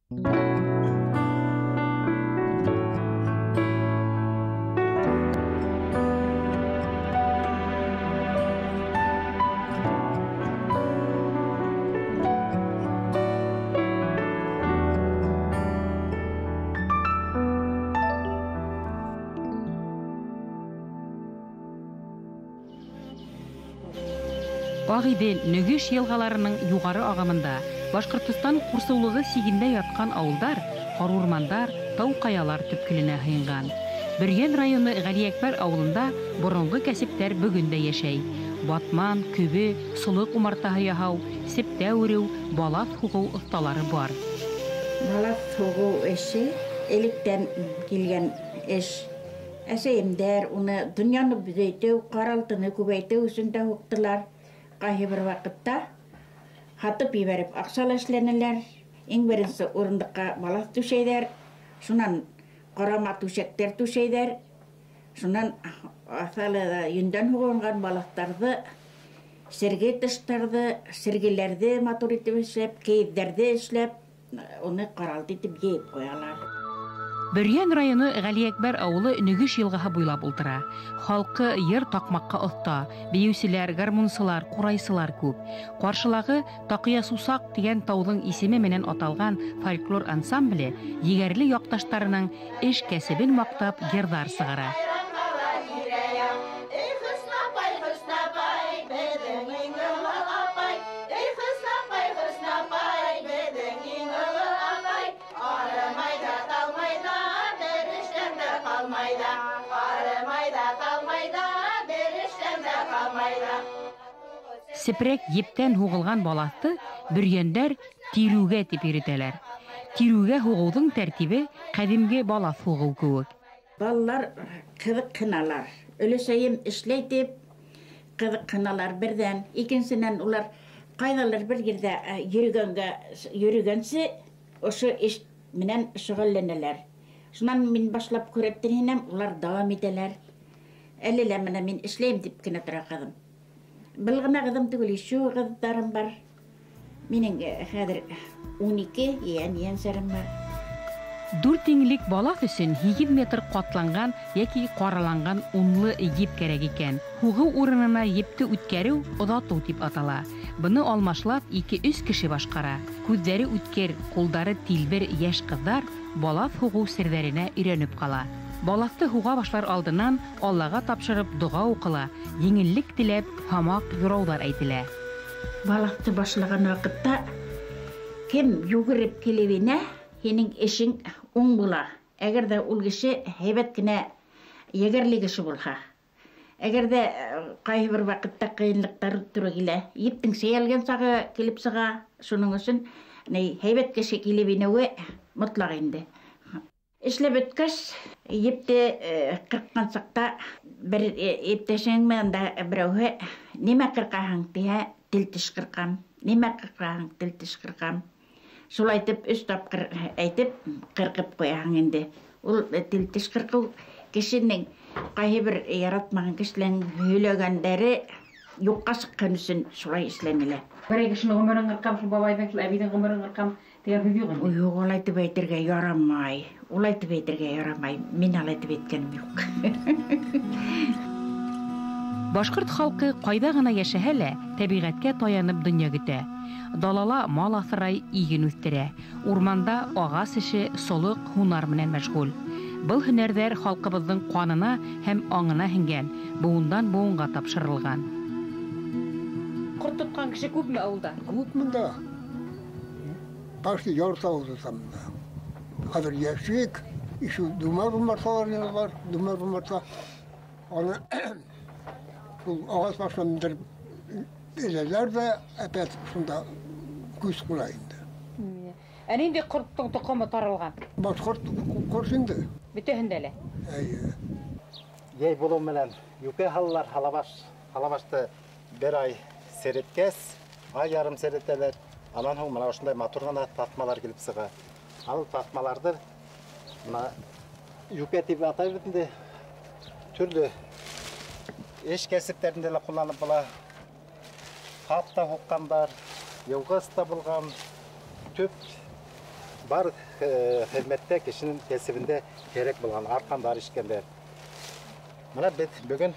Ағидел Нөгеш елгаларының югары агымында Башкортстан курсаулыгы сигендә яткан авылдар, карурмандар, тау-каялар төпкеленә һыйнган. Бөрьән районы Галиәкбәр авылында борынгы кәсептәр бүген дә яшәй. Батман, күбе, сулык умартаһы яһау, септә үрү, балаф хугу осталары бар. Балаф хугу эше электән килгән эш. Әсәемдәр уны дөньяны бүзәйтү, каралтыны күбәйтү өчен дә хуктылар. Кайһы бер вакытта хатып ебәреп акча эшләнәләр. Иң беренче урындыкка балаф түшәйдәр. Шуннан карама түшәктәр түшәйдәр. Шуннан асалыда йөндән хугынган балафтарны сергә тыштырды, сергеләрде матур итеп эшләп, кейдәрдә эшләп, уны каралт итеп җыеп куялар. Бөрьән районы Галиәкбәр авылы Нөгеш елгаһы буйлап ултыра. Халкы йыр такмакка оста, биюселәр, гармунчылар, курайсылар күп. Каршылагы Такыя Сусак дигән тауның исеме менән аталган фольклор ансамбле егәрле якташтарының эш кәсебен мактап йырдар сыгара. Сепрәк ептән хугылган балафты бөрьәндәр тирүгә дип йөртәләр. Тирүгә хугудың тәртибе кадимге балаф хугу кебек. Балалар кызык кыналар. Өлешәем эшләй дип кызык кыналар бердән. Икенчедән улар кайдалар бер җирдә йөргәнче ошо эш менән шөгыльләнәләр. Шуннан мин башлап күрәттем, улар дәвам итәләр. Әллә менә мин эшләйм дип кенә тора кызым. Bilgina kızım tügülü şu kızlarım var. Benim hadi 12 yeğenlerim var. 4 тиңлек балаф өчен 20 метр катланган яки караланган унлы еп кирәк икән. Хугы урынына епте үткәрү озату дип атала. Буны алмашлап 2-3 кеше башкара. Күзләре үткер, кулдары тилбер яшь кызлар балаф хугу серләренә өйрәнеп кала. Балафты хуга башлар алдыннан Аллага тапшырып дуга укыла, еңеллек теләп хамак юраулар әйтелә. Балафты башлаган вакытта кем югырып келебенә, синең эшең уң була. Әгәр дә ул кеше һәйбәт кенә ягерле кеше булса. Әгәр дә кайбер бер вакытта кыенлыктар туры килә, ептең сөялгән сагы килеп сыга, шуның өчен һәйбәт кеше килебенәе мотлак инде. Эшләп беткәч, епте кырккан сакта бер иптәшең менән дә берәүһе нимә кыркаһың дия, тел теш кыркам. Нимә кыркаһың, тел теш кыркам. Шулай итеп 3 тапкыр әйтеп кыркып куяһың инде. Ул тел теш кырку кешенең кайбер яратмаган кешеләрнең һөйләгәннәре юкка чыккан өчен шулай эшләнелә. Бер кешенең гомерен кыркам, шул бабайның, шул әбинең гомерен кыркам. Юк, улай итеп әйтергә ярамай. Улай итеп әйтергә ярамай. Мин алай итеп әйткәнем юк. Башкорт халкы кайда гына яшәһә лә, табигатькә таянып дөнья көтә. Далала мал асрай, иген үстерә. Урманда агач эше, солык, һунар белән мәшгуль. Был һөнәрләр халкыбызның канына һәм аңына һиңгән, буындан буынга тапшырылган. Корт тоткан кеше күпме авылда? Күпме дә. Başta yarısı oldu samda. Hazır yaşık, işi dumar umarsalar var, dumar umarsa. Onu ağaç başlandır elələr və epey şunda güç kulayındı. Indi kurtun tokumu tarılgan? Baş kurşundu. Bütühündələ? Yey bulun bilen yüke hallar halabaştı bir ay seyretkes, ay yarım seyretteler. Anan hoğum mana uşunday maturgana tatmalar gelip sığa. Al tatmalardır. Buna yüke tipi atayırdındı. Türlü eş kesiplerinde de kullanıp bula. Hatta hokkamlar, yılgıs da bulgan, tüp бар хезметте кишинин кесибинде керек болгон аркандар ишкендер. Мына бет бүгүн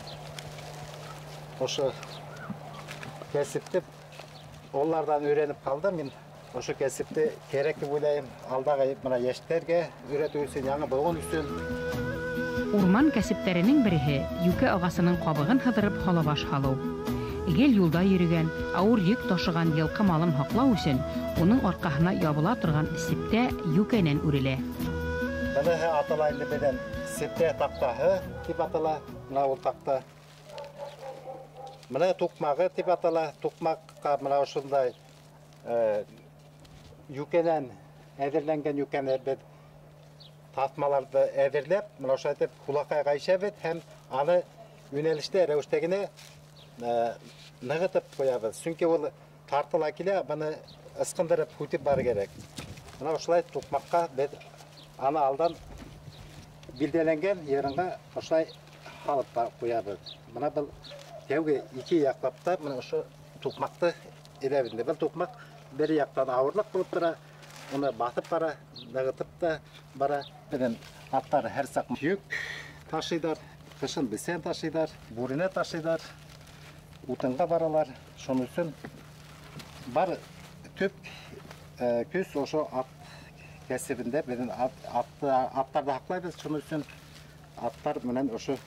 ошо кесипти олардан үйрөнүп калдым. Мен ошо кесипти керек деп ойлойм. Алдагы мына яшьтерге үйрөтүү үчүн, яңа болгон үчүн. Урман кәсептерінің бірігі юке ағасының қабығын хыдырып халабаш халау. Гел юлда йөрөгән, ауыр йөк ташыган йылқы малын һаклау өчен уның аркаһына ябыла торган септә юкәнән үрелә. Бәле аталайны белән септә тактаһы дип атала. Мына ул такта. Мына тукмагы дип атала. Тукмакка мына ошондай юкәнән әзерләнгән юкәннәр татмаларды әзерләп, мына ошайтып кулакайга ишәбез һәм аны юнәлештә рәвештәгенә ныгытып куябыз. Чөнки ул тартыла килә, аны ыскындырып күтеп бар керек. Мына ошолай тукмакка без аны алдан билдәләнгән ереңгә ошолай халып куябыз. Мына бу тәүге ике яклапта мына ошо тукмакты эләбинде. Бу тукмак бер яктан авырлык булып тора. Оны батып бара, ныгытып та бара. Беден аттар һәр сак йөк ташыйдар, кышын бесен ташыйдар, бурына ташыйдар, утынга баралар. Шуның өчен бар төп көз ошо ат кәсибендә беден аттарды һаклайбыз. Шуның өчен аттар менән ошо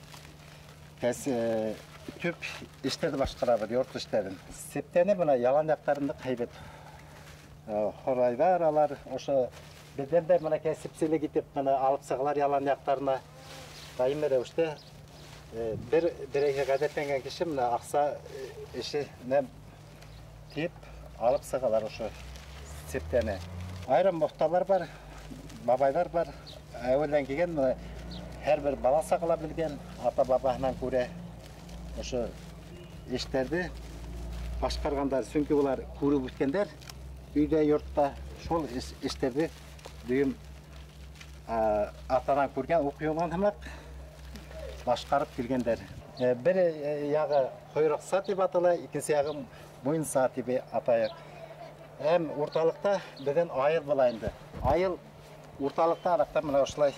төп эштерди башкарабыз, йорт эштерин. Септәне менә ялан яктарында кайбет хорайдар алар, ошо безден дә менә кәсипчелек итеп менә алып сыгалар ялан яктарына. Даими рәвештә бер-берегә гадәтләнгән кеше менә акса эшенә тип алып сыгалар ошо септәне. Айрым мохталар бар, бабайлар бар. Әвәлдән килгән менә һәрбер бала сагыла белгән, ата-бабаһынан күрә ошо эштерди башкаргандар. Чөнки улар күреп үткәндәр. Үйдә йортта шул эштерди дүйім атадан көрген оқуынан хымақ башқарып келгендер. Бір яғы қойрықса деп атала, екінші яғы мойынса деп атайық. Әм орталықта бізден айыл болайынды. Айыл орталықта арақта мына осылай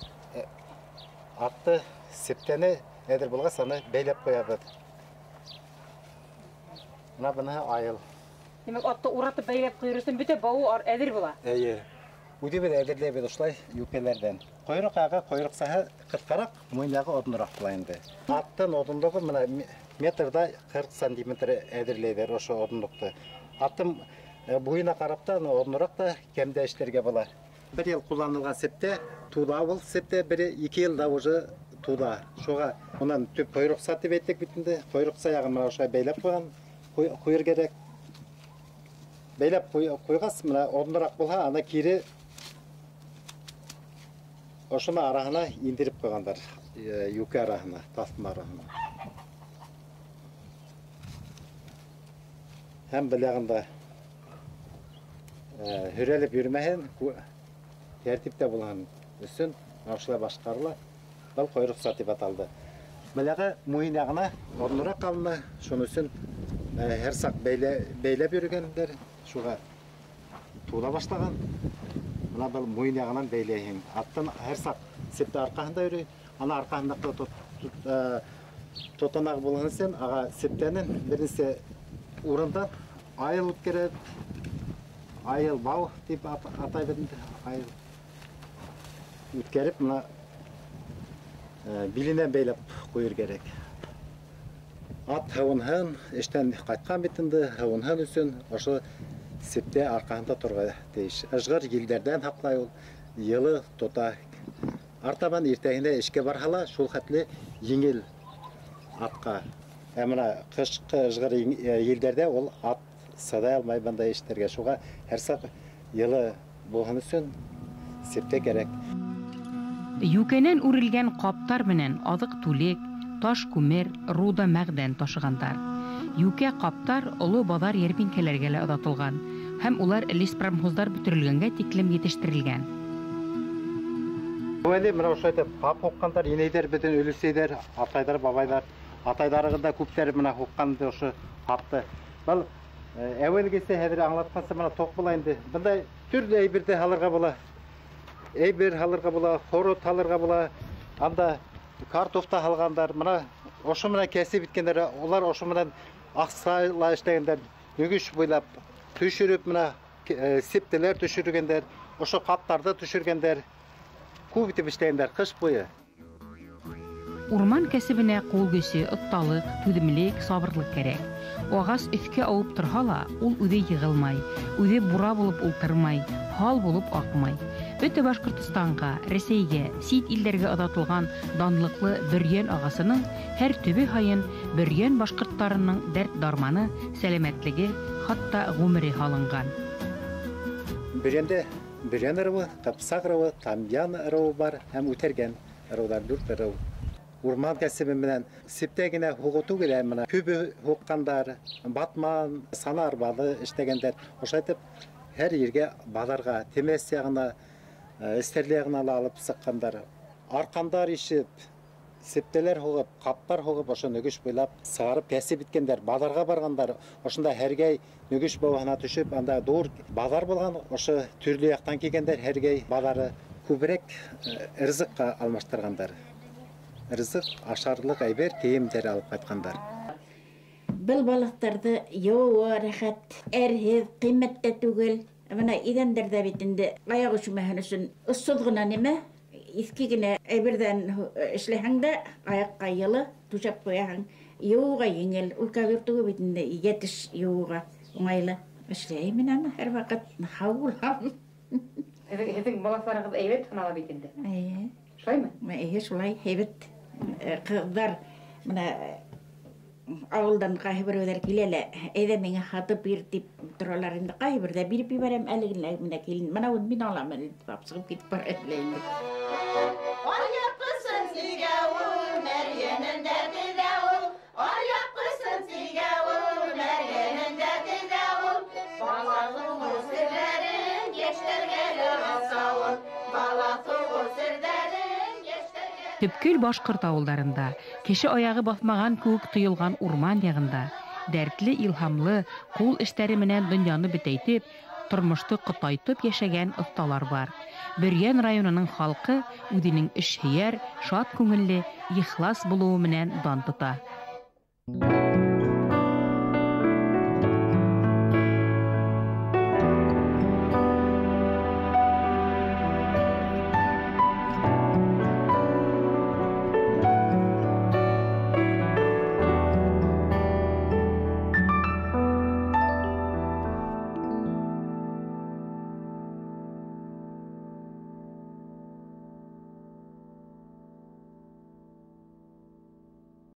атты септені әдір болға саны бәйлеп қоябыз. Мына бұны айыл. Демек атты уратып бәйлеп қойырсын бүте бауы әдір бола? Әйе. Үді бір әдірлейбеді ұшылай юкелерден. Қойрық ағы, қойрық сағы қырқарақ, мойнағы одынырақ бұлайынды. Аттың одындығы мұна метрда 40 сантиметр әдірлейдер ошы одындықты. Аттың бұйына қарапта одынырақ да кемді іштерге бола. Бір ел құланылған септе, тула бұл септе, бірі 2 елда ұжы тула. Шоға мұнан төп қойрық саты беттік бітінді. Қойрық саяғы мұна ұшай бәйлеп қойған, қойыр керек. Бәйлеп қойғас, мұна одынырақ болға, ана кері ошыны арахына индирip қойғандар, юке арахына, тасма арахына. Һәм біләғында хүреліп жүрмәйін, тәртіпте болған үсін, ашылай башқарыла, бұл қойрық саты баталды. Біләғі мойын яғына, орнырақ қалына, шын үсін әр сақ бәйлеп жүргендер, шуға тула баштаған. Мына бұл мойын яғынан бәйлейін. Аттан әр сақ септі арқағында үрей. Ана арқағында тотанағы болғаны сен, аға септенің бірінсе ұрындан айыл өткереді. Айыл бау деп атай берінді. Айыл өткеріп, мына билінен бәйлеп қойыр керек. Ат хауынған, ештен қайтқан бетінді, хауынған үсін, ошы септе арқағында тұрға дейш. Ажғар елдерден хақлай ол, елі тота. Артабан ертегінде ішке бархала, шул қатлы еңел атқа. Әміна қышқы ажғар елдерде ол ат садай алмай бандай іштерге. Шуға әрсақ елі болған үсін септе керек. Юкенен үрілген қаптар менен адық түлек, таш күмер, руда мәғдән ташығандар. Юке қаптар олы бадар ербинкелерге ұдатылған, һәм улар леспромхоздар бүтірілгенге тиклем етештірілген. Өйде, мына ұшайтып, қап оққандар, енейдер бітін өлісейдер, атайдар, бабайлар, атайдарығында көптері мына оққанды ұшы қапты. Бұл әуел кесе әдірі аңлатқансы мына тоқ болайынды. Бұндай Türlü әйберде алырға бола. Әйбер алырға бола, хорот алырға бола. Анда картофта алғандар, мына ошы мына кәсіп біткендер, олар ошы мына ақсайла іштегендер, нөгіш бойлап түшіріп, мына септелер түшіргендер, ошы қаптарды түшіргендер, көп бітіп іштегендер қыш бойы. Урман кәсебенә кул көсе, отталык, түземлек, сабырлык кирәк. Агас өскә авып торһа ла, ул үзе йыгылмай, үзе бура булып ултырмай, хал булып акмай. Бөтә Башкортстанга, Рәсәйгә, сит илләргә озатылган данлыклы Бөрьән агасының һәр төбе һайын Бөрьән башкортларының дәрт дарманы, сәламәтлеге, хатта гомере халынган. Бөрьәндә Бөрьән ырыуы, Тапсак ырыуы, Тамян ырыуы бар, һәм үтәргән ырыулар дүрт ырыу. Урман кәсебе менән септәгенә хугыту генә менә күбе хуккандар, батман, санар балы эштәгәндәр. Ошайтып һәр ергә базарга, темәс ягына, истәрле ягына алып сыккандар. Аркандар ишеп, септеләр хугып, каптар хугып, ошо нөгеш буйлап сарып кәсеп иткәндәр, базарга баргандар. Ошында һәргәй нөгеш бавына төшеп, анда дур базар булган, ошо төрле яктан килгәндәр, һәргәй базары күбрәк ризыкка алмаштыргандар. Ризык, ашарлык әйбер, киемдер алып кайткандар. Был балыктарды юа рәхәт, әрһеҙ, ҡиммәттә түгел. Менә идәндәрҙә бит инде аяҡ өшөмәһен өсөн ысул гына нимә, иҫке генә әйберҙән эшләһәң дә, аяҡҡа йылы түшәп ҡуяһың. Юуға еңел, ул түгел бит инде йәтеш юуға уңайлы. Эшләйем аны һәр ваҡыт, һау булам. Һеҙҙең балаҫларығыҙ әйбәт һанала бит инде. Шулаймы? Шулай, һәйбәт. Ҡыҙҙар менә ауылдан ҡайһы берәүҙәр киләлә, әйҙә миңә һатып бир тип торалар инде. Ҡайһы берҙә биреп ебәрәм, әле генә менә килен. Бына ул мин алам әле дип сығып китеп бара инде. Аяҡ ҡысын сигә ул, Мәрйәнең дәрте дә ул. Аяҡ ҡысын сигә ул, Мәрйәнең дәрте дә ул. Бала туғу серҙәрен йәштәргә ята ул. Бала туғу серҙәрен йәштәргә. Төпкөл башҡорт ауылдарында, кеше аяғы баҫмаған кеүек тойолған урман яғында, дәртле, илһамлы, ҡул эштәре менән донъяны бөтәйтеп, тормошто ҡотайтып йәшәгән оҫталар бар. Бөрйән районының халҡы үҙенең эшһөйәр, шат күңелле, ихлас булыуы менән дан тота.